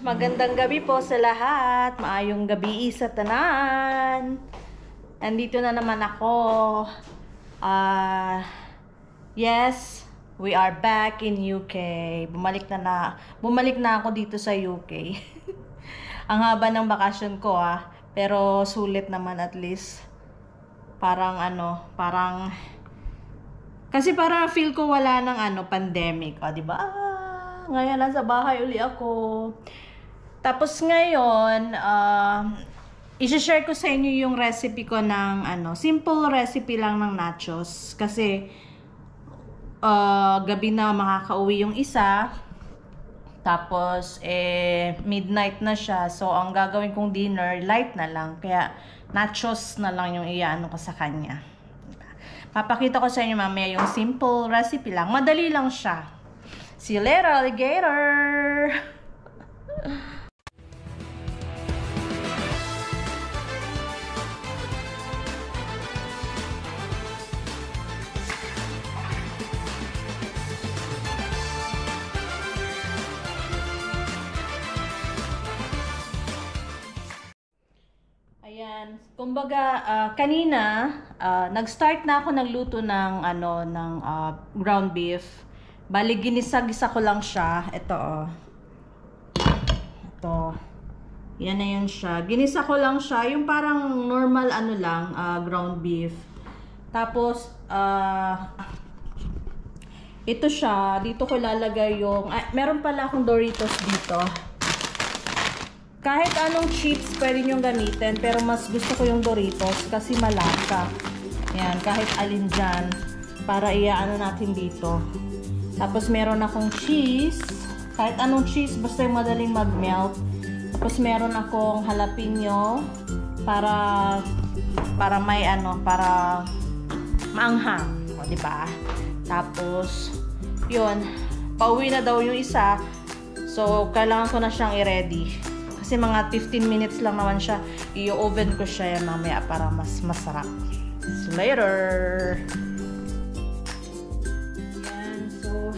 Magandang gabi po sa lahat. Maayong gabi sa tanan. Andito na naman ako. Yes, we are back in UK. Bumalik na ako dito sa UK. Ang haba ng bakasyon ko pero sulit naman at least. Parang kasi parang feel ko wala ng pandemic, 'di ba? Ngayon lang sa bahay uli ako. Tapos ngayon, i-share ko sa inyo yung recipe ko ng simple recipe lang ng nachos. Kasi gabi na makakauwi yung isa. Tapos midnight na siya. So ang gagawin kong dinner, light na lang. Kaya nachos na lang yung iyaano ko sa kanya. Papakita ko sa inyo mamaya yung simple recipe lang. Madali lang siya. See you later, alligator! Ayan, kumbaga kanina nag-start na ako nagluto ng ground beef. Bali ginisa-gisa ko lang siya. Ito Ito. Yan na yun siya. Ginisa ko lang siya, yung parang normal ground beef. Tapos ito siya, dito ko lalagay yung meron pala akong Doritos dito. Kahit anong chips pwede nyo gamitin, pero mas gusto ko yung Doritos kasi malasa. Yan, kahit alin dyan, para iaano natin dito. Tapos meron akong cheese, kahit anong cheese, basta yung madaling mag-melt. Tapos meron akong jalapeno para may para maanghang, o di ba? Tapos yun, pauwi na daw yung isa. So kailangan ko na siyang i-ready. Kasi mga 15 minutes lang naman siya. I-oven ko siya yan mamaya para mas masarap. See you later! Yan. So,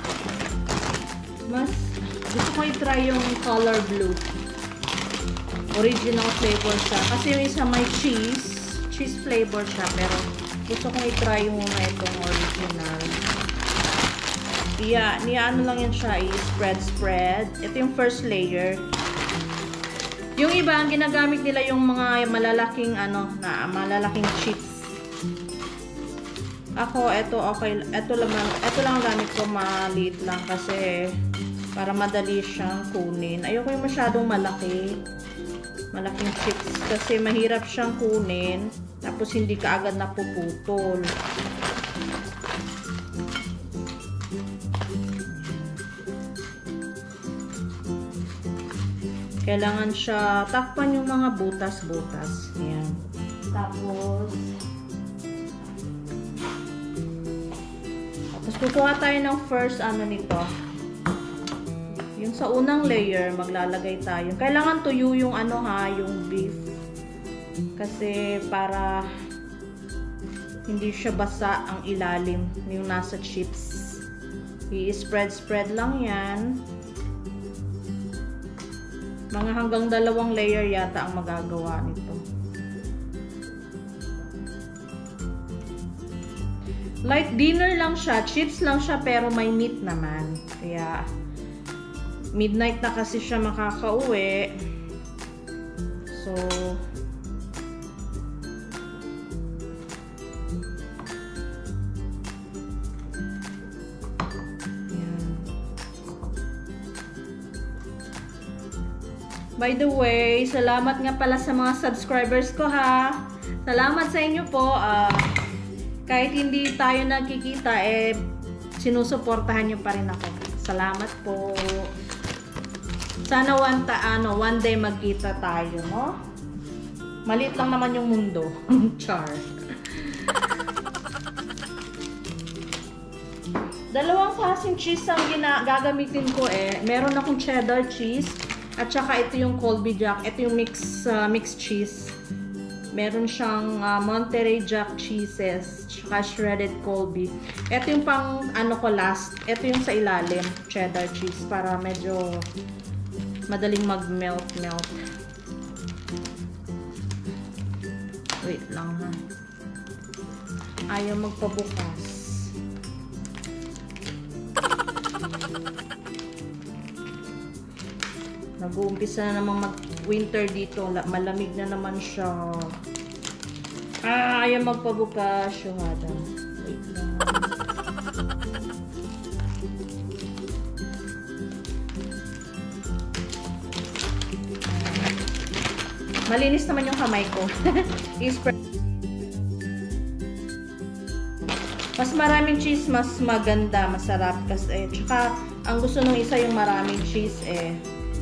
mas gusto ko i-try yung color blue. Original flavor siya. Kasi yung isa may cheese flavor siya. Pero gusto ko i-try yung muna itong original. Niya lang yan siya. I-spread. Ito yung first layer. Yung iba, ang ginagamit nila yung mga malalaking malalaking chips. Ako, ito lang ang gamit ko, maliit lang kasi para madali siyang kunin. Ayoko yung masyadong malaking chips kasi mahirap siyang kunin tapos hindi ka agad napuputol. Kailangan siya takpan yung mga butas-butas. Ayan. Tapos kukuha tayo ng first nito. Yung sa unang layer, maglalagay tayo. Kailangan tuyo yung yung beef. Kasi para hindi siya basa ang ilalim yung nasa chips. I-spread lang yan. Mga hanggang 2 layer yata ang magagawa nito. Like dinner lang siya, chips lang siya pero may meat naman. Kaya midnight na kasi siya makakauwi. So by the way, salamat nga pala sa mga subscribers ko Salamat sa inyo po. Kahit hindi tayo nagkikita, sinusuportahan nyo pa rin ako. Salamat po. Sana one day magkita tayo, no? Maliit lang naman yung mundo. Char. Dalawang klaseng cheese ang gagamitin ko Meron akong cheddar cheese. At saka ito yung Colby Jack. Ito yung mixed cheese. Meron siyang Monterey Jack cheeses. Tsaka shredded Colby. Ito yung pang ko last. Ito yung sa ilalim. Cheddar cheese. Para medyo madaling mag-melt. Wait lang ha. Ayaw magpabukas. Nag-uumpisa na namang mag-winter dito. Malamig na naman siya. Ayaw magpabukas. Syuhada. Wait lang. Malinis naman yung kamay ko. Mas maraming cheese, mas maganda, masarap. Kasi, tsaka, ang gusto nung isa yung maraming cheese eh.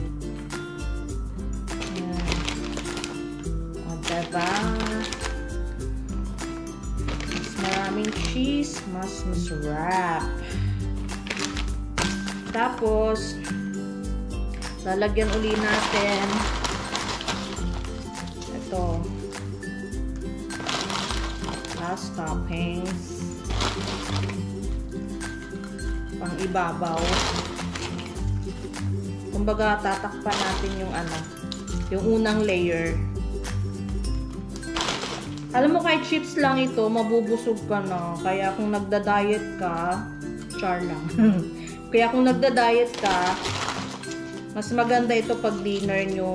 Ayan. O, diba? Mas maraming cheese, mas masarap. Tapos, lalagyan uli natin ito. Last toppings. Pang ibabaw. Kumbaga, tatakpan natin yung yung unang layer. Alam mo, kahit chips lang ito, mabubusog ka na. Kaya kung nagda-diet ka, char lang. Kaya kung nagda-diet ka, mas maganda ito pag dinner nyo.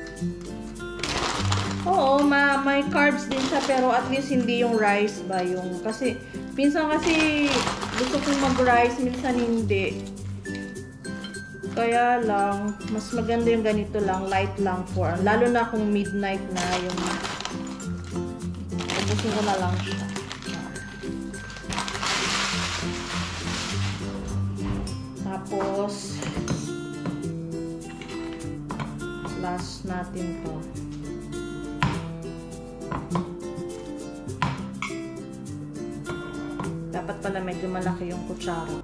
Oo, may carbs din siya, pero at least hindi yung rice ba yung, kasi minsan kasi gusto kong mag-rice, minsan hindi. Kaya lang, mas maganda yung ganito lang, light lang lalo na kung midnight na yung, ubusin ko na lang siya. Tapos, last natin to. Dapat pala medyo malaki yung kutsara ko.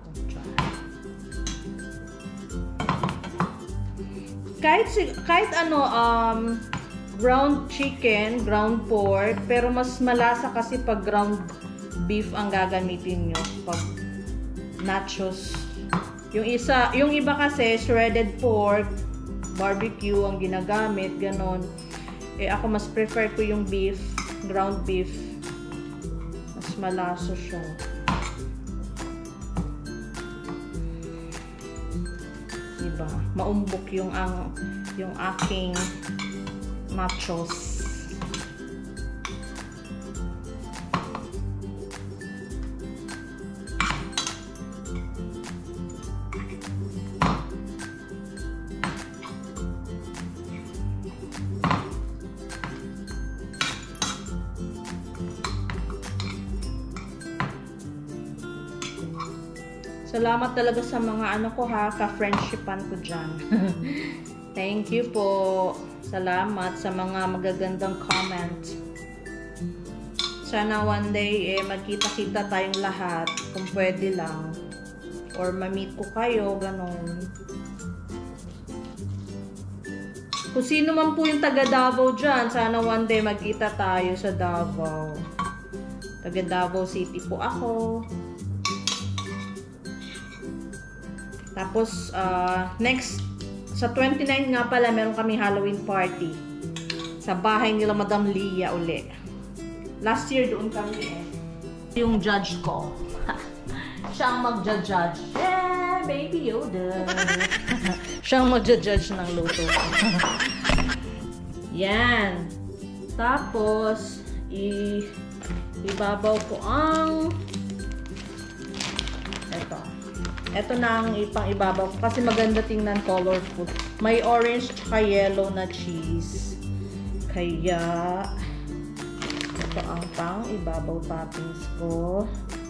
Kahit ground chicken, ground pork, pero mas malasa kasi pag ground beef ang gagamitin nyo pag nachos. Yung iba kasi shredded pork, barbecue ang ginagamit, ganon. Eh ako mas prefer ko yung beef, ground beef. Mas malasa siya. Diba? Maumbok yung aking nachos. Salamat talaga sa mga ka-friendshipan ko dyan. Thank you po. Salamat sa mga magagandang comment. Sana one day magkita-kita tayong lahat kung pwede lang. Or ma-meet ko kayo, ganon. Kung sino man po yung taga Davao dyan, sana one day magkita tayo sa Davao. Taga Davao City po ako. Tapos, next, sa 29 nga pala, meron kami Halloween party. Sa bahay nila Madam Leah uli. Last year, doon kami Yung judge ko. Siya ang magja-judge. Yeah, Baby Yoda. Siya ang magja-judge ng luto ko. Yan. Tapos, ibabaw ko ang Ito na ang ipang-ibabaw ko kasi maganda tingnan, colorful. May orange at yellow na cheese. Kaya, ito ang pang-ibabaw toppings ko.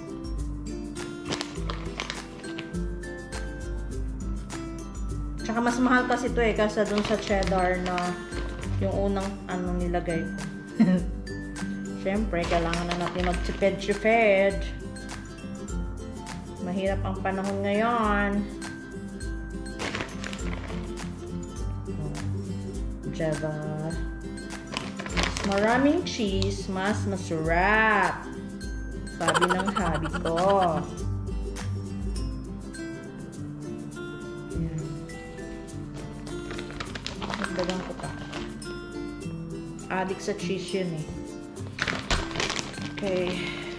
Tsaka mas mahal kasi ito kasi dun sa cheddar na yung unang nilagay ko. Siyempre, kailangan na natin mag-chiped-chiped. Mahirap ang panahon ngayon. Diba? Maraming cheese, mas masarap. Sabi ng hubby ko. Ayan. Dagdagan ko pa. Addict sa cheese yun eh. Okay.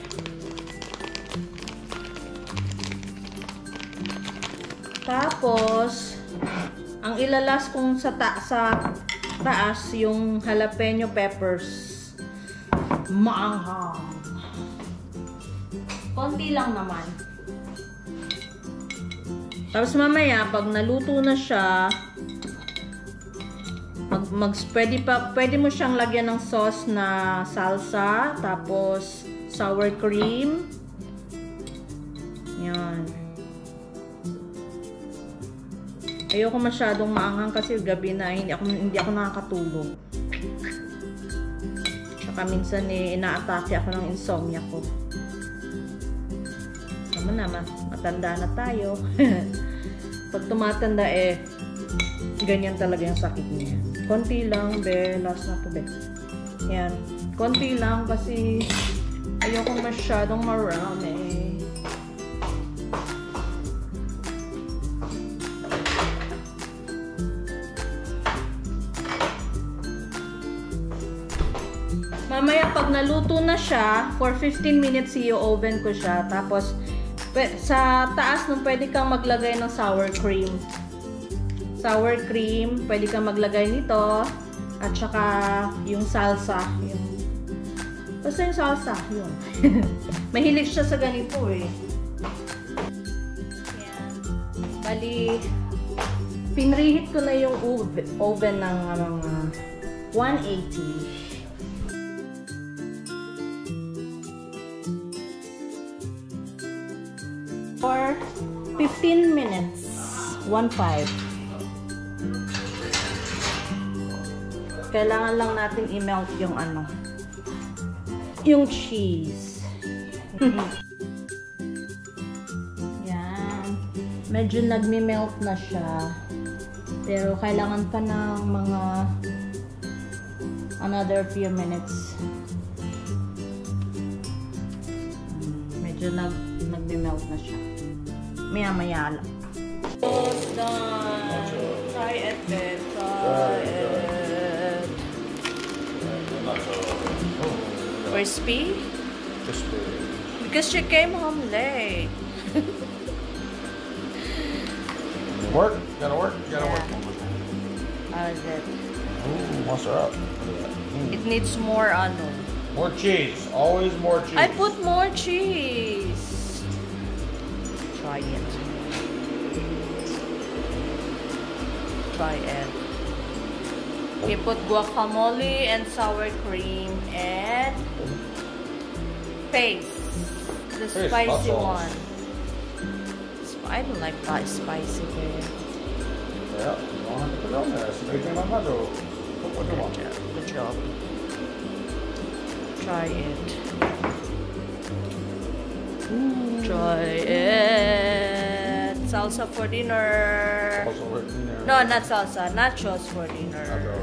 Tapos, ang ilalas kong sa taas, yung jalapeno peppers. Maanghang. Konti lang naman. Tapos mamaya, pag naluto na siya, pwede mo siyang lagyan ng sauce na salsa, tapos sour cream. Yan. Ayoko masyadong maanghang kasi gabi na hindi ako nakakatulog. Saka minsan inaatake ako ng insomnia ko. Tama naman, matanda na tayo. Pag tumatanda ganyan talaga yung sakit niya. Konti lang, be. Last na to, be. Yan. Konti lang kasi ayoko masyadong marami. Mamaya pag naluto na siya, for 15 minutes i-oven ko siya. Tapos, sa taas nung pwede kang maglagay ng sour cream. Sour cream, pwede kang maglagay nito. At saka yung salsa. Basta yung salsa, yun. Mahilig siya sa ganito eh. Yan. Bali, pinreheat ko na yung oven ng 180. For 15 minutes. 1.5. Kailangan lang natin i-melt yung cheese. Yan. Medyo nagme-melt na siya. Pero kailangan pa ng mga another few minutes. Medyo nagme-melt na siya. Maya-maya lang. Almost done. Try it, babe. Try it. Crispy? Crispy. Because she came home late. Work? Gotta work? Gotta work. How's it? Ooh, wants her up. It needs more More cheese. Always more cheese. I put more cheese. Try it. Try it. We put guacamole and sour cream and paste. The spicy one. I don't like that spicy here. Yeah, you don't have to put it on there. So they came on my door. Good job. Try it. Try it. Salsa for dinner. Also for dinner. No, not salsa. Nachos for dinner.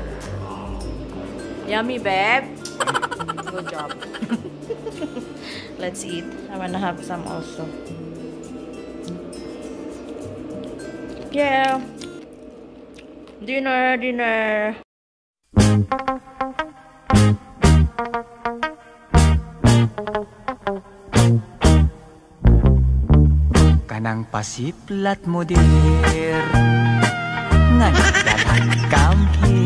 Yummy, babe. Good job. Let's eat. I wanna have some also. Yeah. Dinner, dinner. Kanang pasiplat mo dir nga nagdalag kamhi